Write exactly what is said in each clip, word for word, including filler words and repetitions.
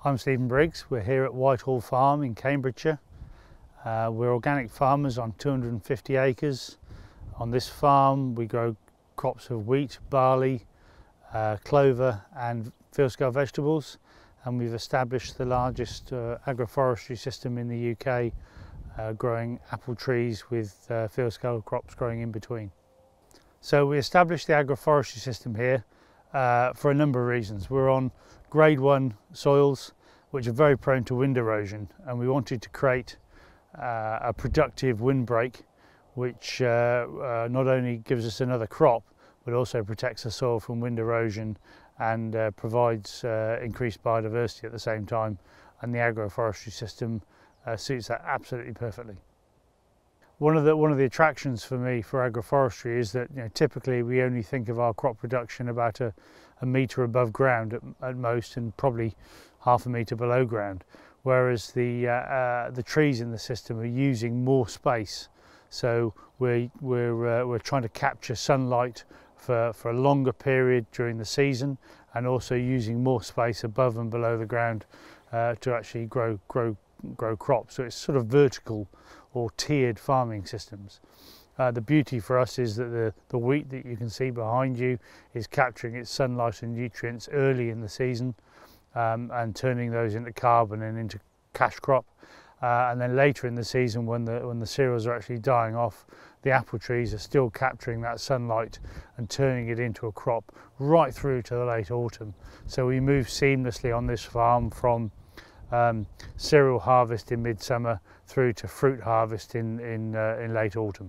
I'm Stephen Briggs. We're here at Whitehall farm in Cambridgeshire. Uh, we're organic farmers on two hundred and fifty acres. On this farm we grow crops of wheat, barley, uh, clover and field scale vegetables, and we've established the largest uh, agroforestry system in the U K, uh, growing apple trees with uh, field scale crops growing in between. So we established the agroforestry system here uh, for a number of reasons. We're on grade one soils which are very prone to wind erosion, and we wanted to create uh, a productive windbreak which uh, uh, not only gives us another crop but also protects the soil from wind erosion and uh, provides uh, increased biodiversity at the same time, and the agroforestry system uh, suits that absolutely perfectly. One of the one of the attractions for me for agroforestry is that, you know, typically we only think of our crop production about a, a metre above ground at, at most, and probably half a metre below ground, whereas the uh, uh, the trees in the system are using more space. So we're we're uh, we're trying to capture sunlight for for a longer period during the season, and also using more space above and below the ground uh, to actually grow grow grow crops. So it's sort of vertical or tiered farming systems. Uh, the beauty for us is that the, the wheat that you can see behind you is capturing its sunlight and nutrients early in the season, um, and turning those into carbon and into cash crop. Uh, and then later in the season, when the, when the cereals are actually dying off, the apple trees are still capturing that sunlight and turning it into a crop right through to the late autumn. So we move seamlessly on this farm from Um, cereal harvest in midsummer through to fruit harvest in, in, uh, in late autumn.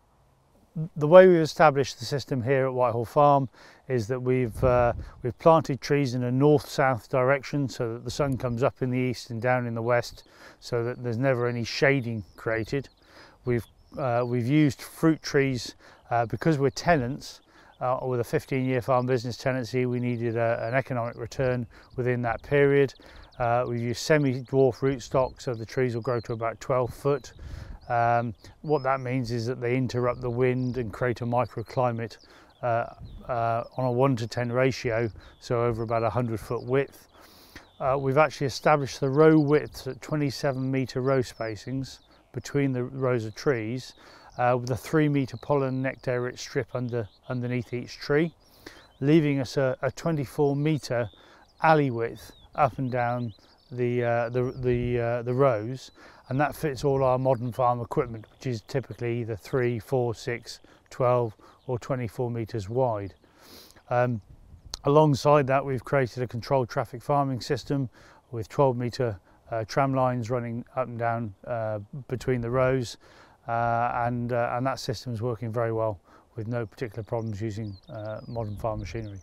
The way we've established the system here at Whitehall farm is that we've, uh, we've planted trees in a north-south direction so that the sun comes up in the east and down in the west, so that there's never any shading created. We've, uh, we've used fruit trees uh, because we're tenants. Uh, with a fifteen year farm business tenancy, we needed a, an economic return within that period. Uh, we've used semi-dwarf rootstock, so the trees will grow to about twelve foot. Um, what that means is that they interrupt the wind and create a microclimate uh, uh, on a one to ten ratio, so over about a hundred foot width. Uh, we've actually established the row widths at twenty-seven metre row spacings between the rows of trees, uh, with a three metre pollen nectar rich strip under, underneath each tree, leaving us a, a twenty-four metre alley width up and down the uh, the the, uh, the rows, and that fits all our modern farm equipment, which is typically either three, four, six, twelve or twenty-four metres wide. Um, alongside that, we've created a controlled traffic farming system with twelve metre uh, tram lines running up and down uh, between the rows, uh, and uh, and that system is working very well with no particular problems using uh, modern farm machinery.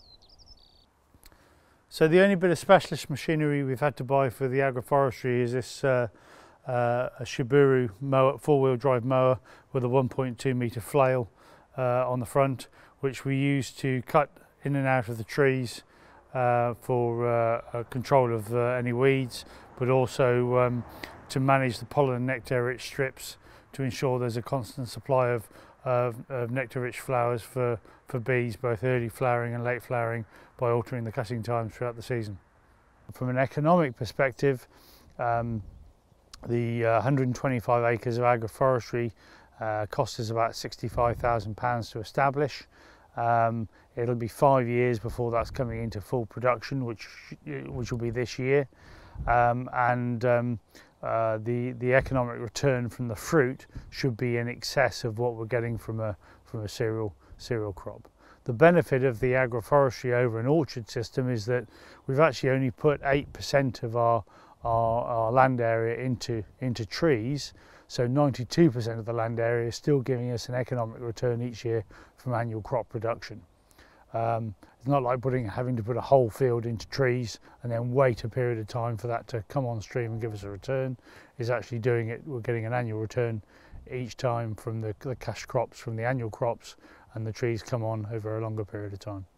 So the only bit of specialist machinery we've had to buy for the agroforestry is this uh, uh, a Subaru mower, four-wheel drive mower with a one point two metre flail uh, on the front, which we use to cut in and out of the trees uh, for uh, control of uh, any weeds, but also um, to manage the pollen and nectar-rich strips to ensure there's a constant supply of, of, of nectar-rich flowers for, for bees, both early flowering and late flowering, by altering the cutting times throughout the season. From an economic perspective, um, the uh, one hundred and twenty-five acres of agroforestry uh, cost us about sixty-five thousand pounds to establish. Um, it'll be five years before that's coming into full production, which which will be this year, um, and um, uh, the the economic return from the fruit should be in excess of what we're getting from a from a cereal cereal crop. The benefit of the agroforestry over an orchard system is that we've actually only put eight percent of our, our, our land area into, into trees, so ninety-two percent of the land area is still giving us an economic return each year from annual crop production. Um, it's not like putting, having to put a whole field into trees and then wait a period of time for that to come on stream and give us a return. It's actually doing it, we're getting an annual return each time from the, the cash crops, from the annual crops, and the trees come on over a longer period of time.